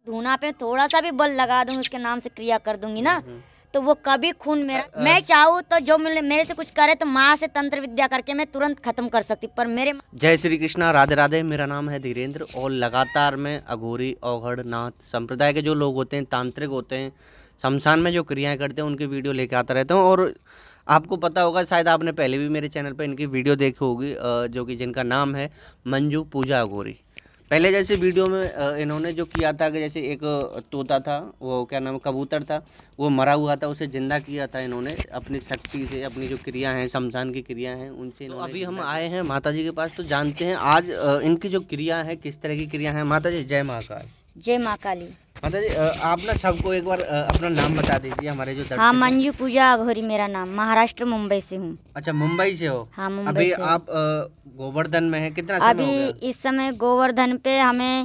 धूना पे थोड़ा सा भी बल लगा दूंगी, उसके नाम से क्रिया कर दूंगी ना, तो वो कभी खून मेरा मैं चाहूँ तो जो मेरे से कुछ करे तो माँ से तंत्र विद्या करके मैं तुरंत खत्म कर सकती, पर मेरे जय श्री कृष्णा, राधे राधे। मेरा नाम है धीरेन्द्र और लगातार मैं अघोरी अवघड़ नाथ संप्रदाय के जो लोग होते हैं, तांत्रिक होते हैं, शमशान में जो क्रियाएं करते हैं, उनकी वीडियो लेके आता रहता हूँ। और आपको पता होगा, शायद आपने पहले भी मेरे चैनल पर इनकी वीडियो देखी होगी, जो कि जिनका नाम है मंजू पूजा अघोरी। पहले जैसे वीडियो में इन्होंने जो किया था कि जैसे एक तोता था, वो क्या नाम कबूतर था, वो मरा हुआ था, उसे जिंदा किया था इन्होंने अपनी शक्ति से, अपनी जो क्रिया हैं, शमशान की क्रिया हैं उनसे। तो अभी हम आए हैं माता जी के पास, तो जानते हैं आज इनकी जो क्रिया है किस तरह की क्रिया है। माता जी जय महाकाल। जय माँ काली। माता जी आप ना सबको एक बार अपना नाम बता दीजिए, हमारे जो हाँ, मंजू पूजा अघोरी मेरा नाम, महाराष्ट्र मुंबई से हूँ। अच्छा, मुंबई से हो? हाँ, मुंबई अभी से। आप गोवर्धन में है, कितना समय अभी हो गया? इस समय गोवर्धन पे हमें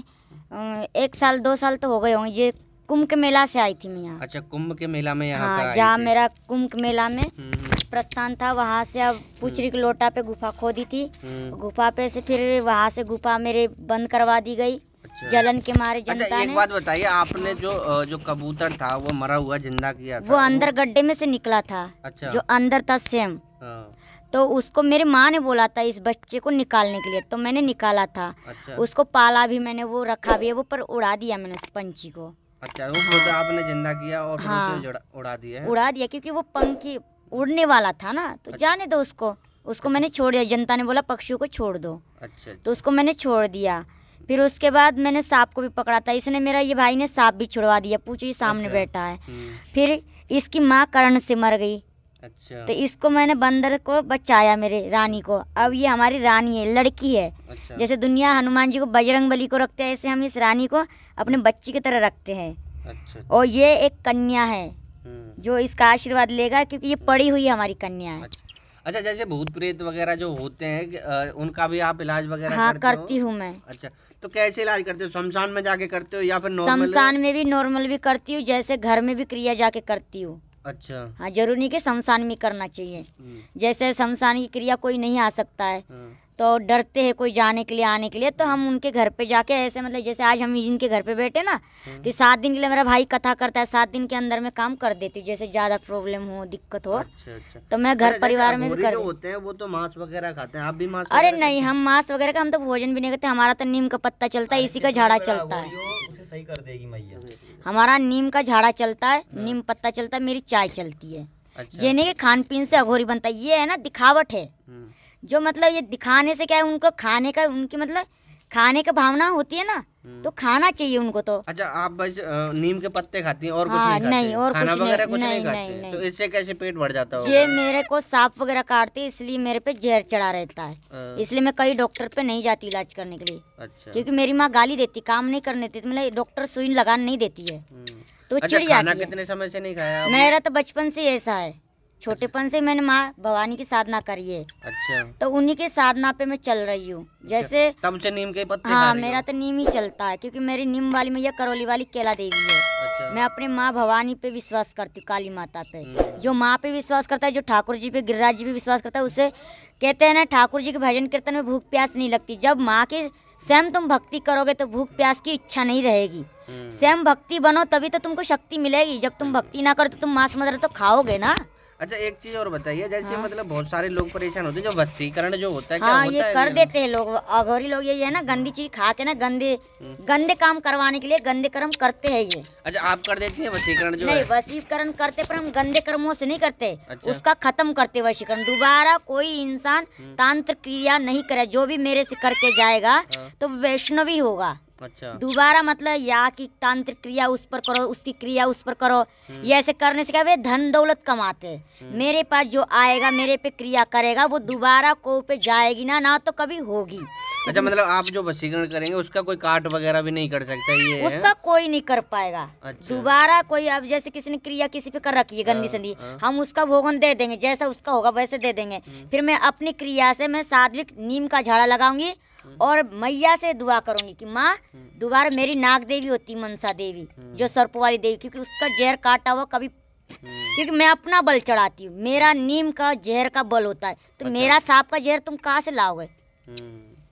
1 साल 2 साल तो हो गए होंगे। ये कुंभ के मेला से आई थी मैं यहाँ। अच्छा, कुंभ के मेला में यहाँ हाँ, पे आई जहाँ थी। मेरा कुंभ के मेला में प्रस्थान था, वहाँ से अब पुचरी के लोटा पे गुफा खोदी थी। गुफा पे से फिर वहाँ से गुफा मेरे बंद करवा दी गई। अच्छा। जलन के मारे जनता अच्छा, एक ने। बात बताइए, आपने जो कबूतर था वो मरा हुआ जिंदा किया था, वो अंदर गड्ढे में से निकला था। अच्छा। जो अंदर था सेम। हाँ। तो उसको मेरी माँ ने बोला था इस बच्चे को निकालने के लिए, तो मैंने निकाला था। अच्छा। उसको पाला भी मैंने, वो रखा भी है, वो पर उड़ा दिया मैंने उस पंछी को। अच्छा, वो खुद आपने जिंदा किया और फिर हाँ, उसे उड़ा दिया है? उड़ा दिया, क्योंकि वो पंखी उड़ने वाला था ना, तो जाने दो उसको मैंने छोड़ दिया। जनता ने बोला पक्षियों को छोड़ दो। अच्छा। तो उसको मैंने छोड़ दिया। फिर उसके बाद मैंने सांप को भी पकड़ा था। इसने मेरा ये भाई ने सांप भी छुड़वा दिया, पूछिए सामने अच्छा। बैठा है। फिर इसकी माँ कर्ण से मर गई। अच्छा। तो इसको मैंने बंदर को बचाया, मेरे रानी को। अब ये हमारी रानी है, लड़की है। अच्छा। जैसे दुनिया हनुमान जी को बजरंग बली को रखते हैं, ऐसे हम इस रानी को अपने बच्ची की तरह रखते हैं। अच्छा। और ये एक कन्या है जो इसका आशीर्वाद लेगा, क्योंकि ये पड़ी हुई हमारी कन्या है। अच्छा, जैसे भूत प्रेत वगैरह जो होते हैं, उनका भी आप इलाज वगैरह हाँ, करते हो? करती हूँ मैं। अच्छा, तो कैसे इलाज करते हो? शमशान में जाके करते हो या फिर नॉर्मल? शमशान में भी नॉर्मल भी करती हूँ, जैसे घर में भी क्रिया जाके करती हूँ। अच्छा। हाँ, जरूरी नहीं कि शमशान में करना चाहिए। जैसे शमशान की क्रिया कोई नहीं आ सकता है, तो डरते हैं कोई जाने के लिए, आने के लिए, तो हम उनके घर पे जाके ऐसे, मतलब जैसे आज हम इनके घर पे बैठे ना, तो 7 दिन के लिए मेरा भाई कथा करता है। 7 दिन के अंदर में काम कर देती हूँ, जैसे ज़्यादा प्रॉब्लम हो, दिक्कत हो। अच्छा। अच्छा। तो मैं घर परिवार में भी कर। जो होते हैं वो तो मांस वगैरह खाते हैं, आप भी मांस? अरे नहीं, हम मांस वगैरह का हम तो भोजन भी नहीं करते। हमारा तो नीम का पत्ता चलता है, इसी का झाड़ा चलता है। उसे सही कर देगी मैया। हमारा नीम का झाड़ा चलता है, नीम पत्ता चलता है, मेरी चाय चलती है। ये नहीं कि खान पीन से अघोरी बनता है, ये है ना दिखावट है। जो मतलब ये दिखाने से क्या है, उनको खाने का, उनकी मतलब खाने का भावना होती है ना, तो खाना चाहिए उनको तो। अच्छा, आप बस नीम के पत्ते खाती हैं और हाँ, कुछ नहीं खाती? नहीं, और खाना कुछ वगैरह नहीं, कुछ नहीं नहीं, खाते? नहीं। तो इससे कैसे पेट भर जाता होगा? ये मेरे को सांप वगैरह काटते, इसलिए मेरे पे जहर चढ़ा रहता है। इसलिए मैं कई डॉक्टर पे नहीं जाती इलाज करने के लिए। अच्छा। क्योंकि मेरी माँ गाली देती, काम नहीं करने देती, मतलब डॉक्टर सुई लगाने नहीं देती है, तो अच्छा, चिढ़ खाना जाती है। कितने समय से नहीं खाया आपने? मेरा तो बचपन से ऐसा है, छोटेपन से मैंने माँ भवानी की साधना करी है। अच्छा। तो उन्हीं के साधना पे मैं चल रही हूँ। जैसे तब से नीम के पत्ते खा हाँ, रही हो? मेरा तो नीम ही चलता है, क्योंकि मेरी नीम वाली मैया करौली वाली केला देवी है। अच्छा। मैं अपने माँ भवानी पे विश्वास करती हूँ, काली माता पे। जो माँ पे विश्वास करता है, जो ठाकुर जी पे, गिरिराज जी पे विश्वास करता है, उसे कहते हैं ना, ठाकुर जी के भजन कीर्तन में भूख प्यास नहीं लगती। जब माँ की स्वयं तुम भक्ति करोगे तो भूख प्यास की इच्छा नहीं रहेगी। स्वयं भक्ति बनो तभी तो तुमको शक्ति मिलेगी। जब तुम भक्ति ना करो तो तुम मांस मदिरा तो खाओगे ना। अच्छा, एक चीज और बताइए, जैसे मतलब बहुत सारे लोग परेशान होते हैं, जो वशीकरण जो होता है, क्या हाँ, होता ये है? कर देते हैं लोग, अघोरी लोग। ये है ना, गंदी चीज खाते ना, गंदे काम करवाने के लिए गंदे कर्म करते हैं ये। अच्छा, आप कर देती हैं वशीकरण जो नहीं, है? वशीकरण करते, पर हम गंदे कर्मों से नहीं करते। अच्छा। उसका खत्म करते वशीकरण। दोबारा कोई इंसान तांत्र क्रिया नहीं करे। जो भी मेरे से करके जाएगा तो वैष्णवी होगा। अच्छा। दोबारा मतलब या की तांत्रिक क्रिया उस पर करो, उसकी क्रिया उस पर करो। ये ऐसे करने से क्या, वे धन दौलत कमाते हैं। मेरे पास जो आएगा, मेरे पे क्रिया करेगा, वो दोबारा को पे जाएगी ना तो कभी होगी। अच्छा, मतलब आप जो वशीकरण करेंगे उसका कोई काट वगैरह भी नहीं कर सकता, ये है? उसका कोई नहीं कर पाएगा। अच्छा। दोबारा कोई, अब जैसे किसी ने क्रिया किसी पे कर रखी है गंदी संदी, हम उसका भोगन दे देंगे, जैसा उसका होगा वैसे दे देंगे। फिर मैं अपनी क्रिया से मैं सात्विक नीम का झाड़ा लगाऊंगी और मैया से दुआ करूंगी कि माँ दोबारा, मेरी नाग देवी होती मनसा देवी, जो सर्प वाली देवी, क्योंकि उसका जहर काटा हुआ कभी, क्योंकि मैं अपना बल चढ़ाती हूँ। मेरा नीम का जहर का बल होता है, तो मेरा सांप का जहर तुम कहाँ से लाओगे?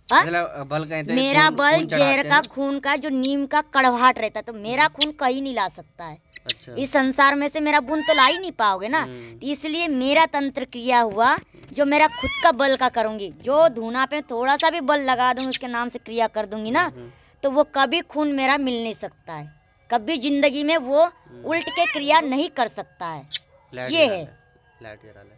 हाँ? मतलब बल कहते हैं मेरा खून- बल खून चढ़ाते जहर का हैं। खून का जो नीम का कड़वाहट रहता है, तो मेरा खून कहीं नहीं ला सकता है। अच्छा। इस संसार में से मेरा बूंद तो ला ही नहीं पाओगे ना। इसलिए मेरा तंत्र क्रिया हुआ जो मेरा खुद का बल का करूंगी। जो धूना पे थोड़ा सा भी बल लगा दूंगी, उसके नाम से क्रिया कर दूंगी ना, तो वो कभी खून मेरा मिल नहीं सकता है। कभी जिंदगी में वो उल्ट के क्रिया नहीं कर सकता है। लाइट ये जला है ले, लाइट जला ले।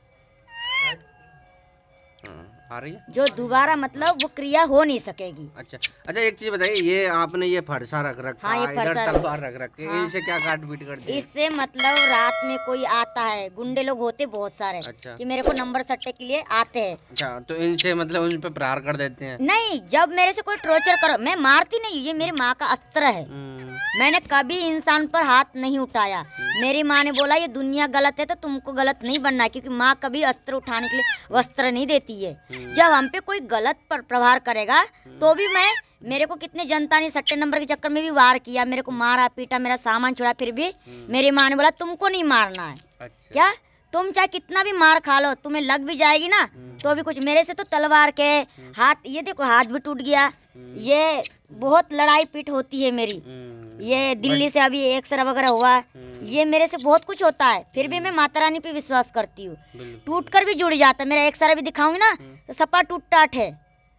हाँ, आ रही है। जो दोबारा मतलब वो क्रिया हो नहीं सकेगी। अच्छा अच्छा, एक चीज बताइए, ये आपने ये फरसा रख रखा हाँ, ये है, इधर फरसा तलवार रख रखी है, हाँ। इनसे क्या काट पीट करते हैं? इससे मतलब रात में कोई आता है, गुंडे लोग होते बहुत सारे अच्छा। कि मेरे को नंबर सट्टे के लिए आते हैं। अच्छा, तो इनसे मतलब उन पे प्रहार कर देते हैं? नहीं, जब मेरे से कोई टॉर्चर करो, मैं मारती नहीं, ये मेरी माँ का अस्त्र है। मैंने कभी इंसान पर हाथ नहीं उठाया। मेरी माँ ने बोला ये दुनिया गलत है तो तुमको गलत नहीं बनना है, क्योंकि माँ कभी अस्त्र उठाने के लिए वस्त्र नहीं देती है। जब हम पे कोई गलत पर प्रहार करेगा तो भी मेरे को कितने जनता ने सट्टे नंबर के चक्कर में भी वार किया, मेरे को मारा पीटा, मेरा सामान छुड़ा, फिर भी मेरी माँ ने बोला तुमको नहीं मारना है। अच्छा। क्या तुम चाहे कितना भी मार खा लो, तुम्हें लग भी जाएगी ना तो भी कुछ। मेरे से तो तलवार के हाथ, ये देखो हाथ भी टूट गया। ये बहुत लड़ाई पीट होती है मेरी। ये दिल्ली से अभी एक्सरे वगैरह हुआ। ये मेरे से बहुत कुछ होता है, फिर भी मैं माता रानी पे विश्वास करती हूँ। टूट कर भी जुड़ जाता है। मेरा एक्सरे भी दिखाऊंगी ना तो सपा टूट टाट है,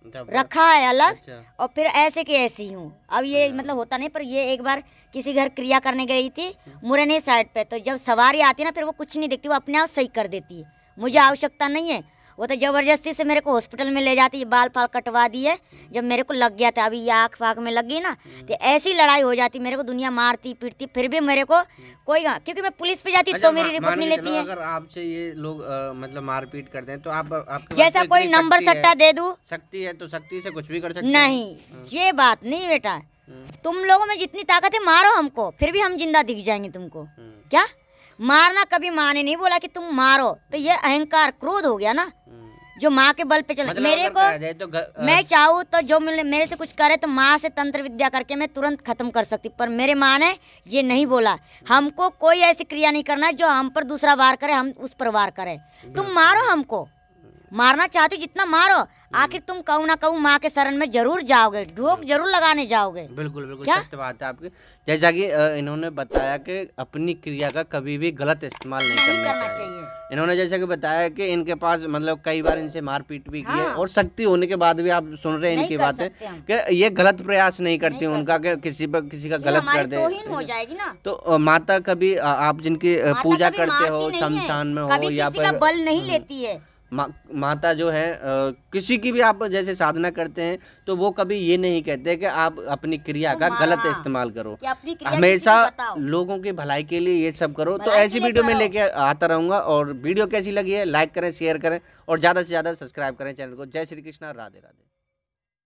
रखा है अलग। अच्छा। और फिर ऐसे की ऐसी हूँ। अब ये मतलब होता नहीं, पर ये एक बार किसी घर क्रिया करने गई थी मुरैनी साइड पे, तो जब सवारी आती है ना फिर वो कुछ नहीं देखती, वो अपने आप सही कर देती है। मुझे आवश्यकता नहीं है, वो तो ज़बरदस्ती से मेरे को हॉस्पिटल में ले जाती है। बाल फाल कटवा दिए जब मेरे को लग गया था। अभी ये आँख फाँख में लग गई ना तो ऐसी लड़ाई हो जाती, मेरे को दुनिया मारती पीटती, फिर भी मेरे को कोई, क्योंकि मैं पुलिस पे जाती तो मेरी रिपोर्ट नहीं लेती है। अगर आपसे ये लोग मतलब मारपीट करते हैं तो आप आपके जैसा कोई नंबर सट्टा दे दूँ, शक्ति है तो शक्ति से कुछ भी कर सकते हैं? नहीं, ये बात नहीं बेटा। तुम लोगों में जितनी ताकत है मारो हमको, फिर भी हम जिंदा दिख जाएंगे तुमको। क्या मारना कभी माँ ने नहीं बोला कि तुम मारो, तो ये अहंकार क्रोध हो गया ना, जो माँ के बल पे चल। मतलब मेरे अगर कहा जाए को तो मैं चाहूँ तो जो मेरे से कुछ करे तो माँ से तंत्र विद्या करके मैं तुरंत खत्म कर सकती, पर मेरे माँ ने ये नहीं बोला। हमको कोई ऐसी क्रिया नहीं करना है जो हम पर दूसरा वार करे, हम उस पर वार करे। तुम मारो हमको, मारना चाहते हो जितना मारो, आखिर तुम कहूँ ना कहूँ माँ के शरण में जरूर जाओगे, ढोक जरूर लगाने जाओगे। बिल्कुल बिल्कुल क्या? सत्य बात है आपकी। जैसा कि इन्होंने बताया कि अपनी क्रिया का कभी भी गलत इस्तेमाल नहीं करना चाहिए। इन्होंने जैसा कि बताया कि इनके पास मतलब कई बार इनसे मारपीट भी की है, और शक्ति होने के बाद भी आप सुन रहे हैं इनकी बातें कि ये गलत प्रयास नहीं करती उनका कि किसी का गलत कर दे हो जाएगी ना। तो माता कभी आप जिनकी पूजा कभी करते हो, मारती नहीं है, शमशान में हो कभी या किसी का फिर बल नहीं लेती है। माता जो है किसी की भी आप जैसे साधना करते हैं तो वो कभी ये नहीं कहते कि आप अपनी क्रिया का गलत इस्तेमाल करो। कि अपनी क्रिया हमेशा किसी को बताओ। लोगों की भलाई के लिए ये सब करो। तो भलाई ऐसी के लिए वीडियो में करो। लेके आता रहूँगा, और वीडियो कैसी लगी है लाइक करें, शेयर करें और ज़्यादा से ज़्यादा सब्सक्राइब करें चैनल को। जय श्री कृष्णा, राधे राधे।